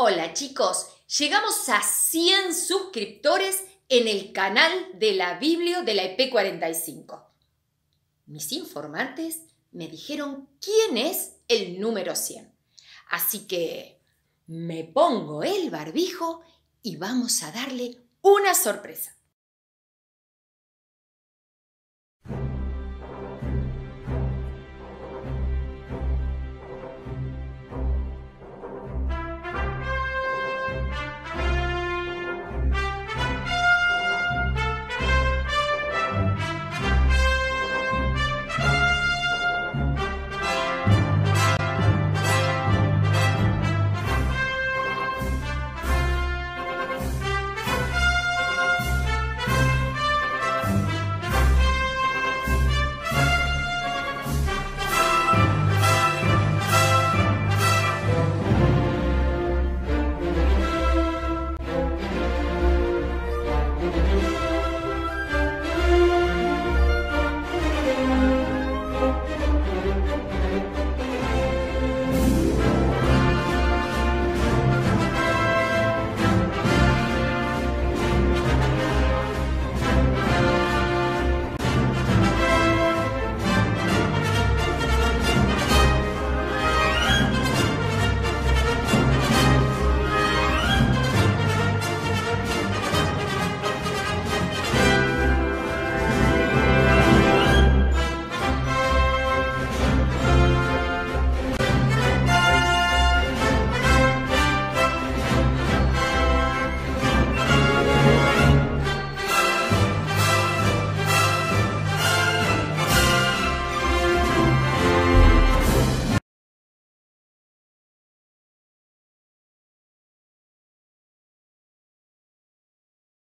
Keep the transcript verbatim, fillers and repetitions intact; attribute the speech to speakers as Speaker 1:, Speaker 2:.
Speaker 1: Hola chicos, llegamos a cien suscriptores en el canal de la Biblia de la E P cuarenta y cinco. Mis informantes me dijeron quién es el número cien. Así que me pongo el barbijo y vamos a darle una sorpresa.